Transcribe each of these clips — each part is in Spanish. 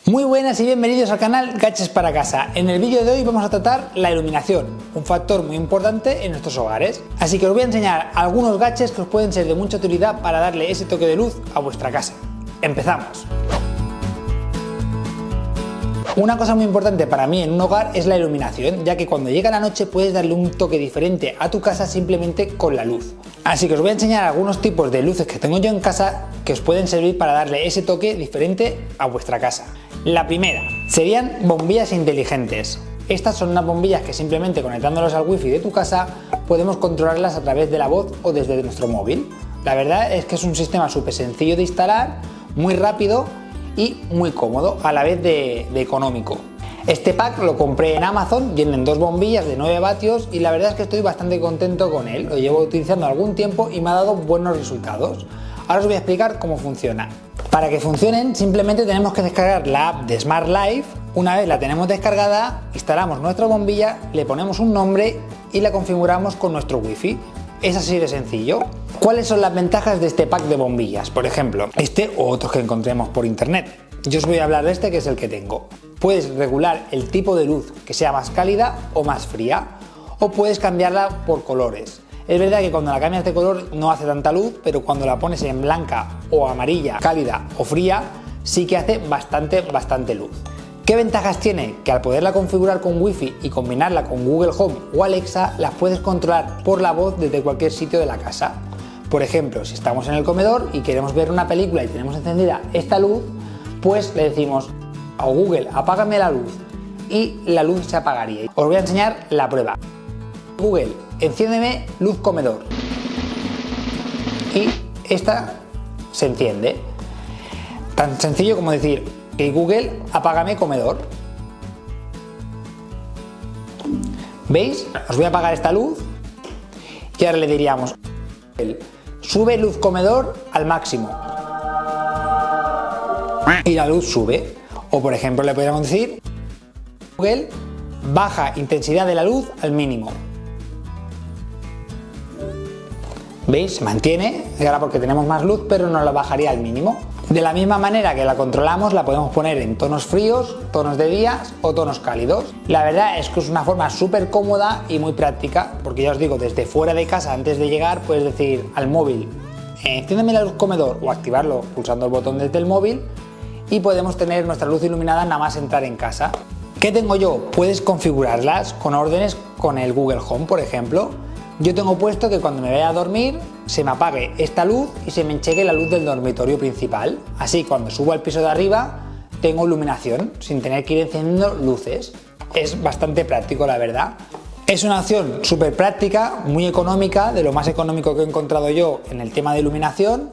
Muy buenas y bienvenidos al canal Gadgets para Casa. En el vídeo de hoy vamos a tratar la iluminación, un factor muy importante en nuestros hogares. Así que os voy a enseñar algunos gadgets que os pueden ser de mucha utilidad para darle ese toque de luz a vuestra casa. ¡Empezamos! Una cosa muy importante para mí en un hogar es la iluminación, ya que cuando llega la noche puedes darle un toque diferente a tu casa simplemente con la luz. Así que os voy a enseñar algunos tipos de luces que tengo yo en casa que os pueden servir para darle ese toque diferente a vuestra casa. La primera serían bombillas inteligentes. Estas son unas bombillas que simplemente conectándolas al wifi de tu casa podemos controlarlas a través de la voz o desde nuestro móvil. La verdad es que es un sistema súper sencillo de instalar, muy rápido y muy cómodo, a la vez de económico. Este pack lo compré en Amazon, vienen dos bombillas de 9 vatios y la verdad es que estoy bastante contento con él. Lo llevo utilizando algún tiempo y me ha dado buenos resultados. Ahora os voy a explicar cómo funciona. Para que funcionen simplemente tenemos que descargar la app de Smart Life. Una vez la tenemos descargada, instalamos nuestra bombilla, le ponemos un nombre y la configuramos con nuestro wifi. Es así de sencillo. ¿Cuáles son las ventajas de este pack de bombillas? Por ejemplo, este o otros que encontremos por internet. Yo os voy a hablar de este, que es el que tengo. Puedes regular el tipo de luz, que sea más cálida o más fría, o puedes cambiarla por colores. Es verdad que cuando la cambias de color no hace tanta luz, pero cuando la pones en blanca o amarilla, cálida o fría, sí que hace bastante luz. ¿Qué ventajas tiene? Que al poderla configurar con Wi-Fi y combinarla con Google Home o Alexa, las puedes controlar por la voz desde cualquier sitio de la casa. Por ejemplo, si estamos en el comedor y queremos ver una película y tenemos encendida esta luz, pues le decimos a Google, apágame la luz, y la luz se apagaría. Os voy a enseñar la prueba. Google, enciéndeme luz comedor, y esta se enciende. Tan sencillo como decir que Google, apágame comedor. ¿Veis? Os voy a apagar esta luz y ahora le diríamos, sube luz comedor al máximo, y la luz sube. O por ejemplo le podríamos decir, Google, baja intensidad de la luz al mínimo. ¿Veis? Se mantiene, ahora porque tenemos más luz, pero no la bajaría al mínimo. De la misma manera que la controlamos, la podemos poner en tonos fríos, tonos de días o tonos cálidos. La verdad es que es una forma súper cómoda y muy práctica, porque ya os digo, desde fuera de casa, antes de llegar, puedes decir al móvil, enciéndeme la luz comedor, o activarlo pulsando el botón desde el móvil, y podemos tener nuestra luz iluminada nada más entrar en casa. ¿Qué tengo yo? Puedes configurarlas con órdenes con el Google Home, por ejemplo. Yo tengo puesto que cuando me vaya a dormir se me apague esta luz y se me enchegue la luz del dormitorio principal. Así cuando subo al piso de arriba tengo iluminación sin tener que ir encendiendo luces. Es bastante práctico, la verdad. Es una opción súper práctica, muy económica, de lo más económico que he encontrado yo en el tema de iluminación.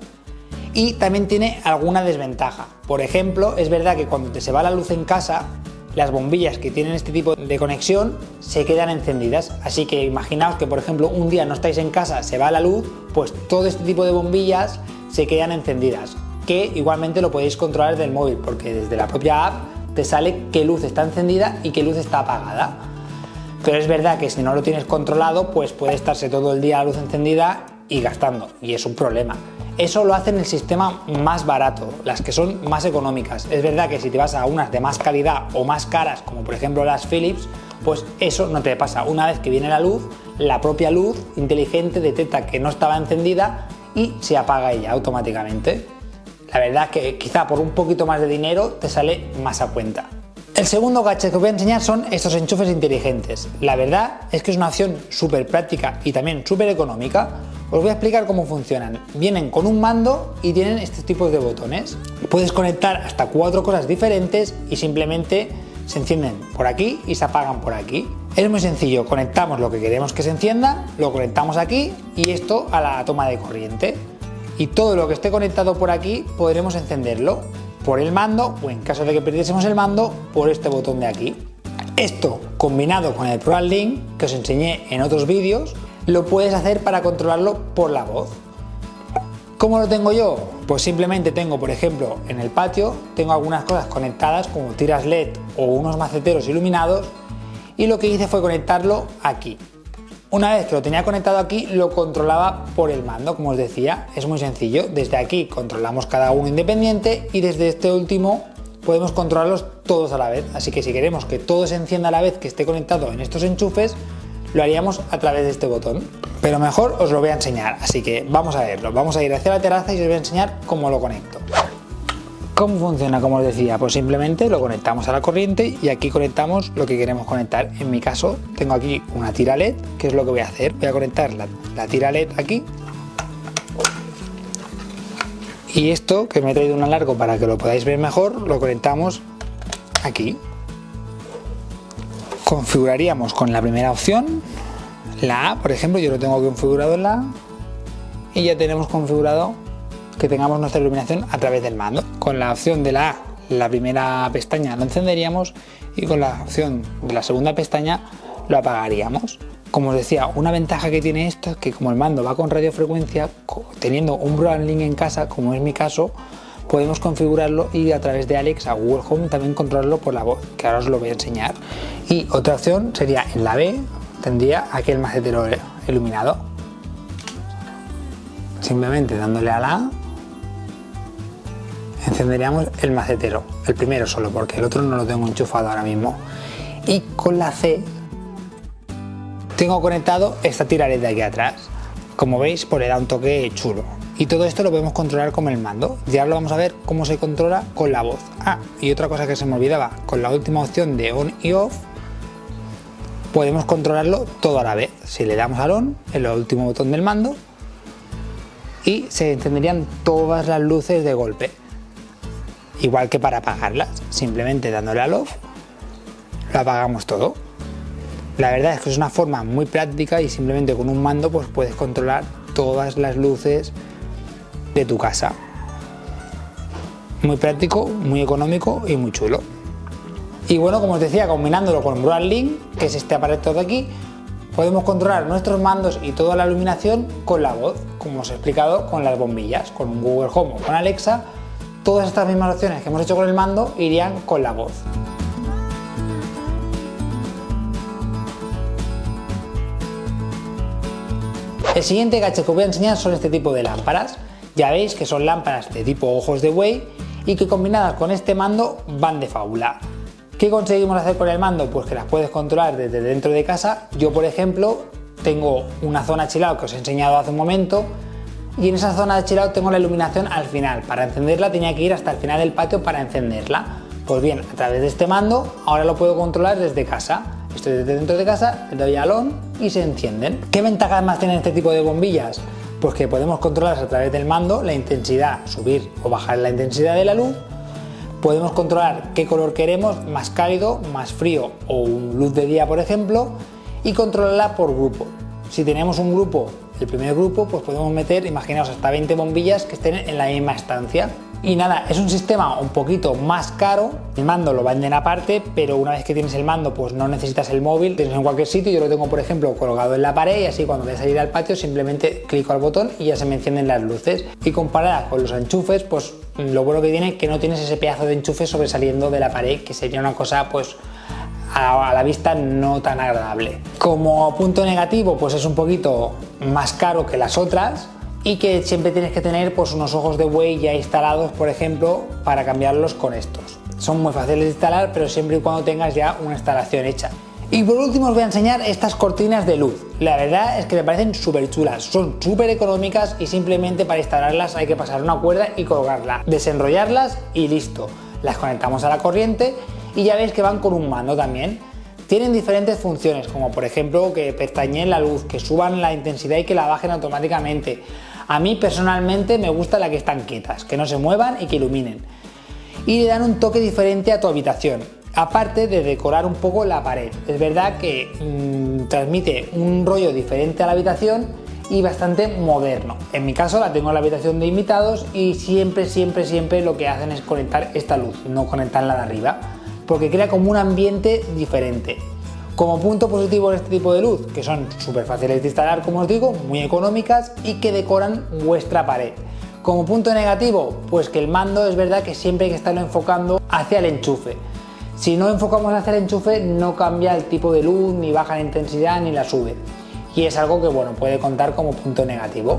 Y también tiene alguna desventaja. Por ejemplo, es verdad que cuando te se va la luz en casa, las bombillas que tienen este tipo de conexión se quedan encendidas. Así que imaginaos que, por ejemplo, un día no estáis en casa, se va la luz, pues todo este tipo de bombillas se quedan encendidas. Que igualmente lo podéis controlar desde el móvil, porque desde la propia app te sale qué luz está encendida y qué luz está apagada. Pero es verdad que si no lo tienes controlado, pues puede estarse todo el día la luz encendida y gastando, y es un problema. Eso lo hace en el sistema más barato, las que son más económicas. Es verdad que si te vas a unas de más calidad o más caras, como por ejemplo las Philips, pues eso no te pasa. Una vez que viene la luz, la propia luz inteligente detecta que no estaba encendida y se apaga ella automáticamente. La verdad es que quizá por un poquito más de dinero te sale más a cuenta. El segundo gadget que os voy a enseñar son estos enchufes inteligentes. La verdad es que es una opción súper práctica y también súper económica. Os voy a explicar cómo funcionan. Vienen con un mando y tienen estos tipos de botones. Puedes conectar hasta 4 cosas diferentes y simplemente se encienden por aquí y se apagan por aquí. Es muy sencillo, conectamos lo que queremos que se encienda, lo conectamos aquí y esto a la toma de corriente. Y todo lo que esté conectado por aquí podremos encenderlo por el mando, o en caso de que perdiésemos el mando, por este botón de aquí. Esto combinado con el ProLink que os enseñé en otros vídeos, lo puedes hacer para controlarlo por la voz. ¿Cómo lo tengo yo? Pues simplemente tengo, por ejemplo, en el patio, tengo algunas cosas conectadas como tiras LED o unos maceteros iluminados, y lo que hice fue conectarlo aquí. Una vez que lo tenía conectado aquí, lo controlaba por el mando, como os decía. Es muy sencillo, desde aquí controlamos cada uno independiente y desde este último podemos controlarlos todos a la vez. Así que si queremos que todo se encienda a la vez que esté conectado en estos enchufes, lo haríamos a través de este botón. Pero mejor os lo voy a enseñar, así que vamos a verlo. Vamos a ir hacia la terraza y os voy a enseñar cómo lo conecto. ¿Cómo funciona? Como os decía, pues simplemente lo conectamos a la corriente y aquí conectamos lo que queremos conectar. En mi caso tengo aquí una tira LED, que es lo que voy a hacer. Voy a conectar la tira LED aquí. Y esto, que me he traído un alargo para que lo podáis ver mejor, lo conectamos aquí. Configuraríamos con la primera opción, la A, por ejemplo, yo lo tengo configurado en la A, y ya tenemos configurado que tengamos nuestra iluminación a través del mando. Con la opción de la A, la primera pestaña lo encenderíamos, y con la opción de la segunda pestaña lo apagaríamos. Como os decía, una ventaja que tiene esto es que como el mando va con radiofrecuencia, teniendo un Broadlink en casa, como es mi caso, podemos configurarlo y a través de Alexa o Google Home también controlarlo por la voz, que ahora os lo voy a enseñar. Y otra opción sería en la B, tendría aquel macetero iluminado. Simplemente dándole a la A, encenderíamos el macetero, el primero solo, porque el otro no lo tengo enchufado ahora mismo. Y con la C tengo conectado esta tira LED de aquí atrás. Como veis, pues le da un toque chulo. Y todo esto lo podemos controlar con el mando. Ya lo vamos a ver cómo se controla con la voz. Ah, y otra cosa que se me olvidaba, con la última opción de on y off, podemos controlarlo todo a la vez. Si le damos al on, en el último botón del mando, y se encenderían todas las luces de golpe. Igual que para apagarlas, simplemente dándole al off, lo apagamos todo. La verdad es que es una forma muy práctica y simplemente con un mando pues puedes controlar todas las luces de tu casa. Muy práctico, muy económico y muy chulo. Y bueno, como os decía, combinándolo con Broadlink, que es este aparato de aquí, podemos controlar nuestros mandos y toda la iluminación con la voz, como os he explicado con las bombillas, con un Google Home o con Alexa. Todas estas mismas opciones que hemos hecho con el mando irían con la voz. El siguiente gadget que os voy a enseñar son este tipo de lámparas. Ya veis que son lámparas de tipo ojos de buey y que combinadas con este mando van de fábula. ¿Qué conseguimos hacer con el mando? Pues que las puedes controlar desde dentro de casa. Yo, por ejemplo, tengo una zona chill out que os he enseñado hace un momento, y en esa zona de chill out tengo la iluminación al final. Para encenderla tenía que ir hasta el final del patio para encenderla. Pues bien, a través de este mando ahora lo puedo controlar desde casa. Estoy desde dentro de casa, le doy al on y se encienden. ¿Qué ventajas más tienen este tipo de bombillas? Pues que podemos controlar a través del mando la intensidad, subir o bajar la intensidad de la luz. Podemos controlar qué color queremos, más cálido, más frío o luz de día, por ejemplo, y controlarla por grupo. Si tenemos un grupo, el primer grupo, pues podemos meter, imaginaos, hasta 20 bombillas que estén en la misma estancia. Y nada, es un sistema un poquito más caro, el mando lo venden aparte, pero una vez que tienes el mando pues no necesitas el móvil, tienes en cualquier sitio. Yo lo tengo, por ejemplo, colgado en la pared y así cuando voy a salir al patio simplemente clico al botón y ya se me encienden las luces. Y comparada con los enchufes, pues lo bueno que tiene es que no tienes ese pedazo de enchufe sobresaliendo de la pared, que sería una cosa pues a la vista no tan agradable. Como punto negativo, pues es un poquito más caro que las otras, y que siempre tienes que tener pues unos ojos de buey ya instalados, por ejemplo, para cambiarlos con estos. Son muy fáciles de instalar, pero siempre y cuando tengas ya una instalación hecha. Y por último os voy a enseñar estas cortinas de luz. La verdad es que me parecen súper chulas, son súper económicas y simplemente para instalarlas hay que pasar una cuerda y colgarla, desenrollarlas y listo. Las conectamos a la corriente y ya veis que van con un mando también. Tienen diferentes funciones, como por ejemplo que pestañeen la luz, que suban la intensidad y que la bajen automáticamente. A mí personalmente me gusta la que están quietas, que no se muevan y que iluminen. Y le dan un toque diferente a tu habitación, aparte de decorar un poco la pared. Es verdad que transmite un rollo diferente a la habitación y bastante moderno. En mi caso la tengo en la habitación de invitados y siempre lo que hacen es conectar esta luz, no conectar la de arriba, porque crea como un ambiente diferente. Como punto positivo en este tipo de luz, que son súper fáciles de instalar, como os digo, muy económicas y que decoran vuestra pared. Como punto negativo, pues que el mando es verdad que siempre hay que estarlo enfocando hacia el enchufe. Si no enfocamos hacia el enchufe no cambia el tipo de luz, ni baja la intensidad, ni la sube. Y es algo que bueno, puede contar como punto negativo.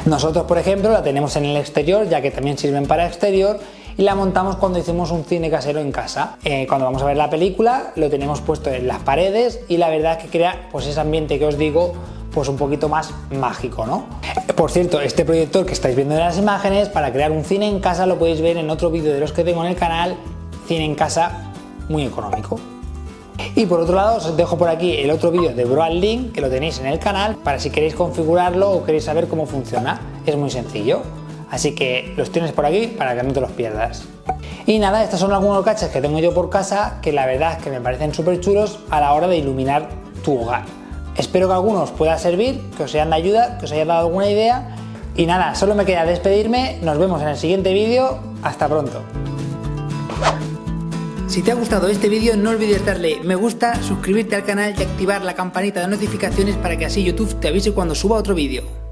Nosotros, por ejemplo, la tenemos en el exterior, ya que también sirven para exterior, y la montamos cuando hicimos un cine casero en casa. Cuando vamos a ver la película, lo tenemos puesto en las paredes y la verdad es que crea pues ese ambiente que os digo, pues un poquito más mágico, ¿no? Por cierto, este proyector que estáis viendo en las imágenes, para crear un cine en casa lo podéis ver en otro vídeo de los que tengo en el canal, cine en casa muy económico. Y por otro lado os dejo por aquí el otro vídeo de Broadlink, que lo tenéis en el canal, para si queréis configurarlo o queréis saber cómo funciona. Es muy sencillo, así que los tienes por aquí para que no te los pierdas. Y nada, estos son algunos gadgets que tengo yo por casa, que la verdad es que me parecen súper chulos a la hora de iluminar tu hogar. Espero que algunos pueda servir, que os sean de ayuda, que os haya dado alguna idea. Y nada, solo me queda despedirme, nos vemos en el siguiente vídeo, hasta pronto. Si te ha gustado este vídeo no olvides darle me gusta, suscribirte al canal y activar la campanita de notificaciones para que así YouTube te avise cuando suba otro vídeo.